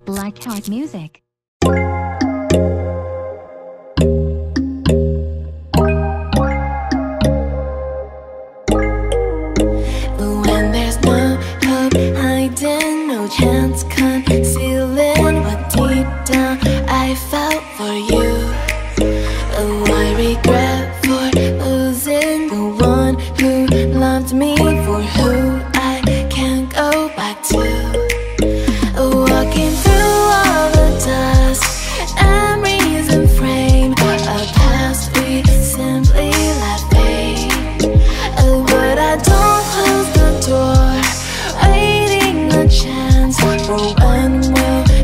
Blackheart Music. When there's no hope hiding, no chance concealing what deep down I felt for you. Oh, I regret for losing the one who loved me, for who I can't go back to. Walking through all the dust, memories and frame, a past we simply let fade. Oh, but I don't close the door, waiting a chance for when we'll